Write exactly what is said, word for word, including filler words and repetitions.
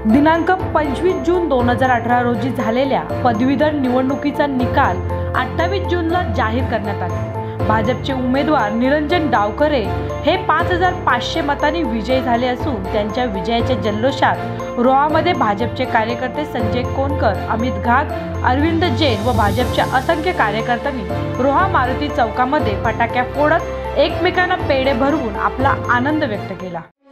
दिनांक पंचवीस जून दोन हजार अठरा रोजी झालेल्या पदवीधर निवडणुकीचा निकाल अठ्ठावीस जूनला जाहीर करण्यात आला। भाजपचे उमेदवार निरंजन डावखरे हे पाच हजार पाचशे मतांनी विजयी झाले असून त्यांच्या विजयाच्या जल्लोषात रोहामध्ये भाजपचे कार्यकर्ते संजय कोणकर, अमित घाग, अरविंद जैन व भाजपच्या असंख्य कार्यकर्त्यांनी रोहा मारुती चौकामध्ये फटाक्या फोडत एकमेकांना पेढे भरवून आपला आनंद व्यक्त केला।